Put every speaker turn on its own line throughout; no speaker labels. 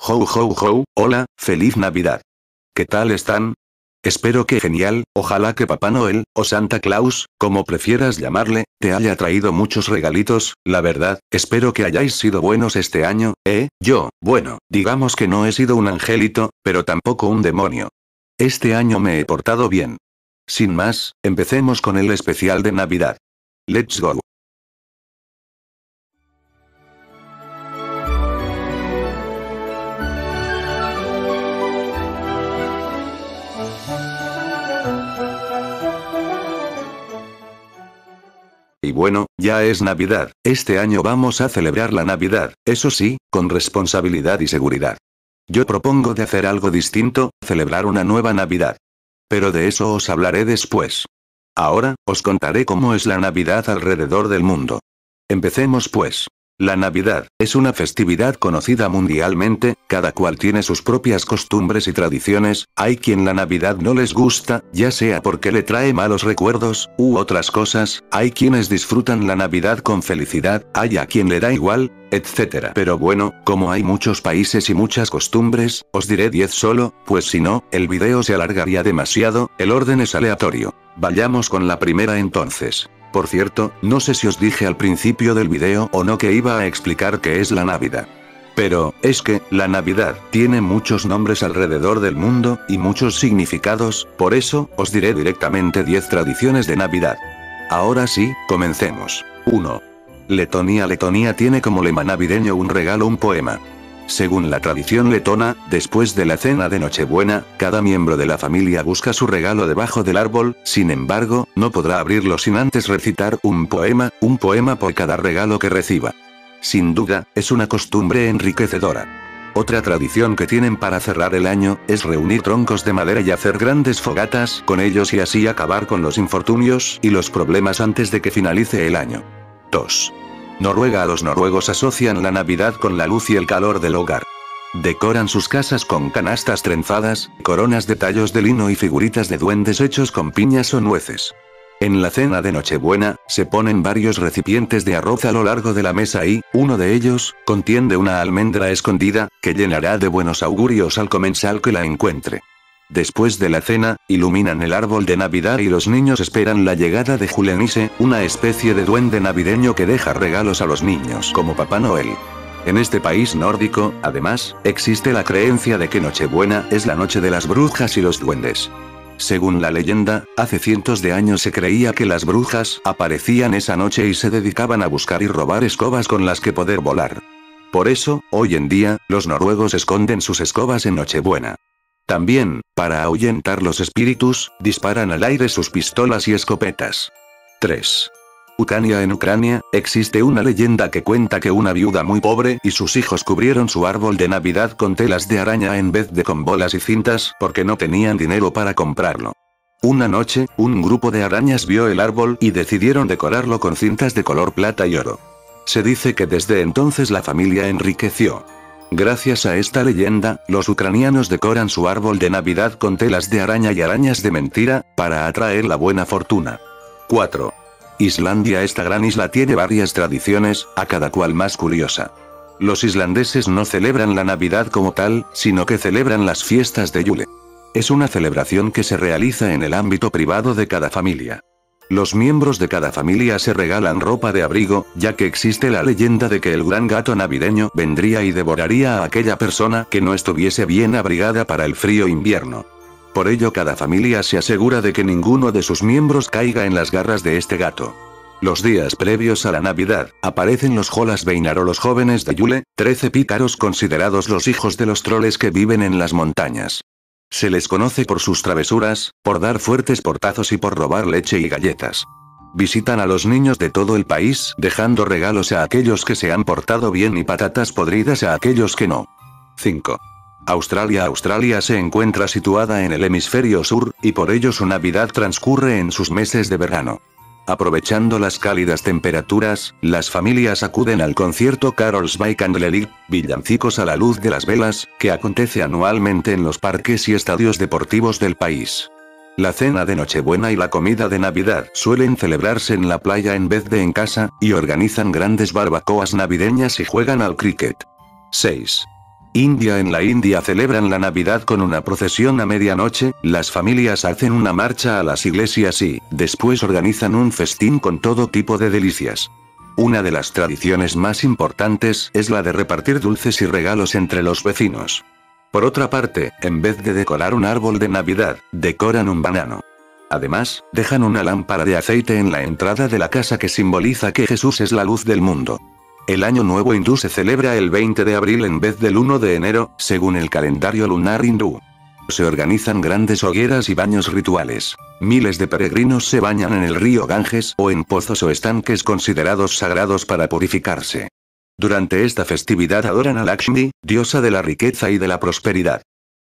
Ho ho ho, hola, feliz Navidad. ¿Qué tal están? Espero que genial, ojalá que Papá Noel, o Santa Claus, como prefieras llamarle, te haya traído muchos regalitos, la verdad, espero que hayáis sido buenos este año, yo, bueno, digamos que no he sido un angelito, pero tampoco un demonio. Este año me he portado bien. Sin más, empecemos con el especial de Navidad. Let's go. Y bueno, ya es Navidad, este año vamos a celebrar la Navidad, eso sí, con responsabilidad y seguridad. Yo propongo de hacer algo distinto, celebrar una nueva Navidad. Pero de eso os hablaré después. Ahora, os contaré cómo es la Navidad alrededor del mundo. Empecemos pues. La Navidad es una festividad conocida mundialmente, cada cual tiene sus propias costumbres y tradiciones, hay quien la Navidad no les gusta, ya sea porque le trae malos recuerdos, u otras cosas, hay quienes disfrutan la Navidad con felicidad, hay a quien le da igual, etc. Pero bueno, como hay muchos países y muchas costumbres, os diré 10 solo, pues si no, el video se alargaría demasiado, el orden es aleatorio. Vayamos con la primera entonces. Por cierto, no sé si os dije al principio del video o no que iba a explicar qué es la Navidad. Pero, es que, la Navidad, tiene muchos nombres alrededor del mundo, y muchos significados, por eso, os diré directamente 10 tradiciones de Navidad. Ahora sí, comencemos. 1. Letonia. Letonia tiene como lema navideño un regalo, un poema. Según la tradición letona, después de la cena de Nochebuena, cada miembro de la familia busca su regalo debajo del árbol, sin embargo, no podrá abrirlo sin antes recitar un poema por cada regalo que reciba. Sin duda, es una costumbre enriquecedora. Otra tradición que tienen para cerrar el año, es reunir troncos de madera y hacer grandes fogatas con ellos y así acabar con los infortunios y los problemas antes de que finalice el año. 2. Noruega. Los noruegos asocian la Navidad con la luz y el calor del hogar. Decoran sus casas con canastas trenzadas, coronas de tallos de lino y figuritas de duendes hechos con piñas o nueces. En la cena de Nochebuena, se ponen varios recipientes de arroz a lo largo de la mesa y, uno de ellos, contiene una almendra escondida, que llenará de buenos augurios al comensal que la encuentre. Después de la cena, iluminan el árbol de Navidad y los niños esperan la llegada de Julenisse, una especie de duende navideño que deja regalos a los niños como Papá Noel. En este país nórdico, además, existe la creencia de que Nochebuena es la noche de las brujas y los duendes. Según la leyenda, hace cientos de años se creía que las brujas aparecían esa noche y se dedicaban a buscar y robar escobas con las que poder volar. Por eso, hoy en día, los noruegos esconden sus escobas en Nochebuena. También, para ahuyentar los espíritus, disparan al aire sus pistolas y escopetas. 3. Ucrania. En Ucrania, existe una leyenda que cuenta que una viuda muy pobre y sus hijos cubrieron su árbol de Navidad con telas de araña en vez de con bolas y cintas porque no tenían dinero para comprarlo. Una noche, un grupo de arañas vio el árbol y decidieron decorarlo con cintas de color plata y oro. Se dice que desde entonces la familia enriqueció. Gracias a esta leyenda, los ucranianos decoran su árbol de Navidad con telas de araña y arañas de mentira, para atraer la buena fortuna. 4. Islandia. Esta gran isla tiene varias tradiciones, a cada cual más curiosa. Los islandeses no celebran la Navidad como tal, sino que celebran las fiestas de Yule. Es una celebración que se realiza en el ámbito privado de cada familia. Los miembros de cada familia se regalan ropa de abrigo, ya que existe la leyenda de que el gran gato navideño vendría y devoraría a aquella persona que no estuviese bien abrigada para el frío invierno. Por ello cada familia se asegura de que ninguno de sus miembros caiga en las garras de este gato. Los días previos a la Navidad, aparecen los Jolasveinar o los jóvenes de Yule, 13 pícaros considerados los hijos de los troles que viven en las montañas. Se les conoce por sus travesuras, por dar fuertes portazos y por robar leche y galletas. Visitan a los niños de todo el país, dejando regalos a aquellos que se han portado bien y patatas podridas a aquellos que no. 5. Australia. Australia se encuentra situada en el hemisferio sur, y por ello su Navidad transcurre en sus meses de verano. Aprovechando las cálidas temperaturas, las familias acuden al concierto Carols by Candlelit, villancicos a la luz de las velas, que acontece anualmente en los parques y estadios deportivos del país. La cena de Nochebuena y la comida de Navidad suelen celebrarse en la playa en vez de en casa, y organizan grandes barbacoas navideñas y juegan al cricket. 6. En la India celebran la Navidad con una procesión a medianoche, las familias hacen una marcha a las iglesias y, después organizan un festín con todo tipo de delicias. Una de las tradiciones más importantes es la de repartir dulces y regalos entre los vecinos. Por otra parte, en vez de decorar un árbol de Navidad, decoran un banano. Además, dejan una lámpara de aceite en la entrada de la casa que simboliza que Jesús es la luz del mundo. El Año Nuevo hindú se celebra el 20 de abril en vez del 1 de enero, según el calendario lunar hindú. Se organizan grandes hogueras y baños rituales. Miles de peregrinos se bañan en el río Ganges o en pozos o estanques considerados sagrados para purificarse. Durante esta festividad adoran a Lakshmi, diosa de la riqueza y de la prosperidad.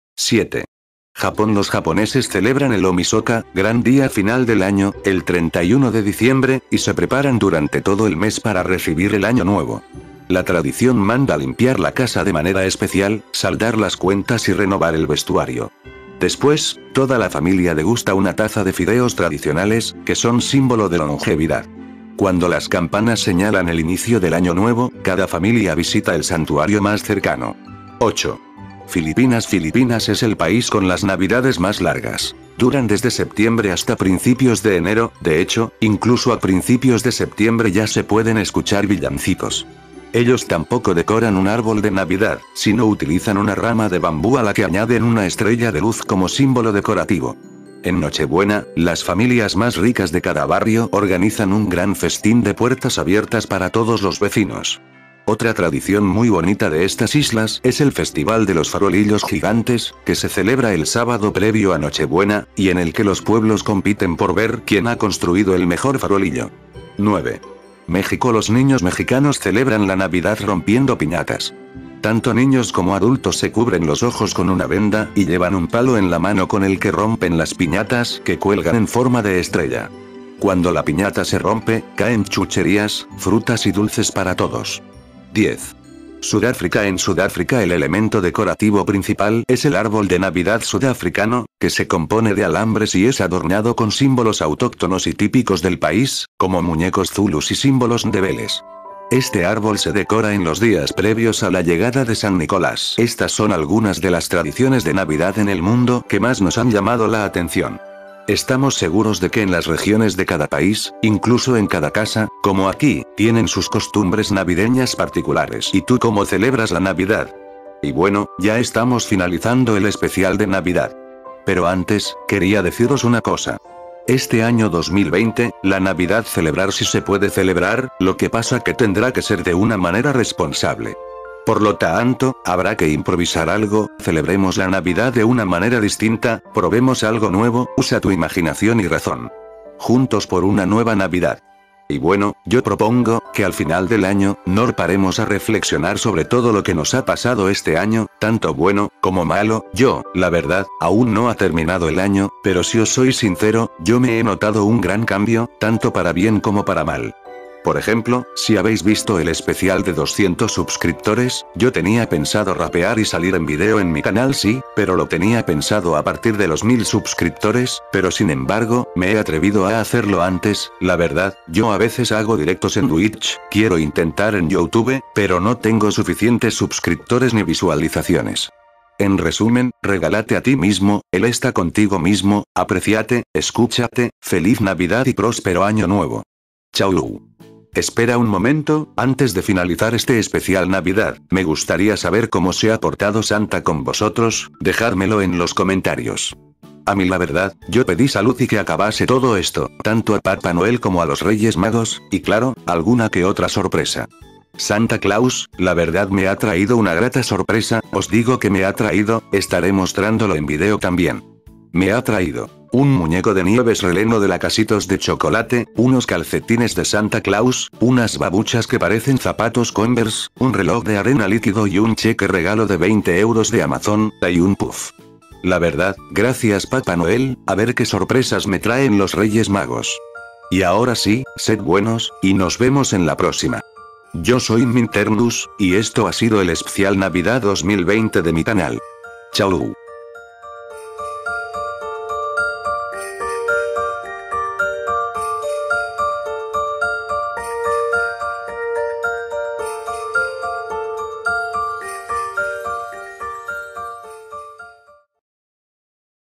7. Japón. Los japoneses celebran el Omisoka, gran día final del año, el 31 de diciembre, y se preparan durante todo el mes para recibir el año nuevo. La tradición manda limpiar la casa de manera especial, saldar las cuentas y renovar el vestuario. Después, toda la familia degusta una taza de fideos tradicionales, que son símbolo de longevidad. Cuando las campanas señalan el inicio del año nuevo, cada familia visita el santuario más cercano. 8. Filipinas. Filipinas es el país con las navidades más largas. Duran desde septiembre hasta principios de enero, de hecho, incluso a principios de septiembre ya se pueden escuchar villancicos. Ellos tampoco decoran un árbol de Navidad, sino utilizan una rama de bambú a la que añaden una estrella de luz como símbolo decorativo. En Nochebuena, las familias más ricas de cada barrio organizan un gran festín de puertas abiertas para todos los vecinos. Otra tradición muy bonita de estas islas es el Festival de los Farolillos Gigantes, que se celebra el sábado previo a Nochebuena, y en el que los pueblos compiten por ver quién ha construido el mejor farolillo. 9. México. Los niños mexicanos celebran la Navidad rompiendo piñatas. Tanto niños como adultos se cubren los ojos con una venda y llevan un palo en la mano con el que rompen las piñatas que cuelgan en forma de estrella. Cuando la piñata se rompe, caen chucherías, frutas y dulces para todos. 10. Sudáfrica. En Sudáfrica el elemento decorativo principal es el árbol de Navidad sudafricano, que se compone de alambres y es adornado con símbolos autóctonos y típicos del país, como muñecos zulus y símbolos ndebeles. Este árbol se decora en los días previos a la llegada de San Nicolás. Estas son algunas de las tradiciones de Navidad en el mundo que más nos han llamado la atención. Estamos seguros de que en las regiones de cada país, incluso en cada casa, como aquí, tienen sus costumbres navideñas particulares. ¿Y tú cómo celebras la Navidad? Y bueno, ya estamos finalizando el especial de Navidad. Pero antes, quería deciros una cosa. Este año 2020, la Navidad celebrar si se puede celebrar, lo que pasa que tendrá que ser de una manera responsable. Por lo tanto, habrá que improvisar algo, celebremos la Navidad de una manera distinta, probemos algo nuevo, usa tu imaginación y razón. Juntos por una nueva Navidad. Y bueno, yo propongo, que al final del año, no paremos a reflexionar sobre todo lo que nos ha pasado este año, tanto bueno, como malo. Yo, la verdad, aún no ha terminado el año, pero si os soy sincero, yo me he notado un gran cambio, tanto para bien como para mal. Por ejemplo, si habéis visto el especial de 200 suscriptores, yo tenía pensado rapear y salir en video en mi canal sí, pero lo tenía pensado a partir de los 1000 suscriptores, pero sin embargo, me he atrevido a hacerlo antes. La verdad, yo a veces hago directos en Twitch, quiero intentar en YouTube, pero no tengo suficientes suscriptores ni visualizaciones. En resumen, regálate a ti mismo, él está contigo mismo, apreciate, escúchate, feliz Navidad y próspero año nuevo. Chau. Espera un momento, antes de finalizar este especial Navidad, me gustaría saber cómo se ha portado Santa con vosotros, dejármelo en los comentarios. A mí la verdad, yo pedí salud y que acabase todo esto, tanto a Papá Noel como a los Reyes Magos, y claro, alguna que otra sorpresa. Santa Claus, la verdad me ha traído una grata sorpresa, os digo que me ha traído, estaré mostrándolo en video también. Me ha traído un muñeco de nieves relleno de lacasitos de chocolate, unos calcetines de Santa Claus, unas babuchas que parecen zapatos Converse, un reloj de arena líquido y un cheque regalo de 20 euros de Amazon, y un puff. La verdad, gracias Papá Noel, a ver qué sorpresas me traen los Reyes Magos. Y ahora sí, sed buenos, y nos vemos en la próxima. Yo soy Minternus, y esto ha sido el especial Navidad 2020 de mi canal. Chau.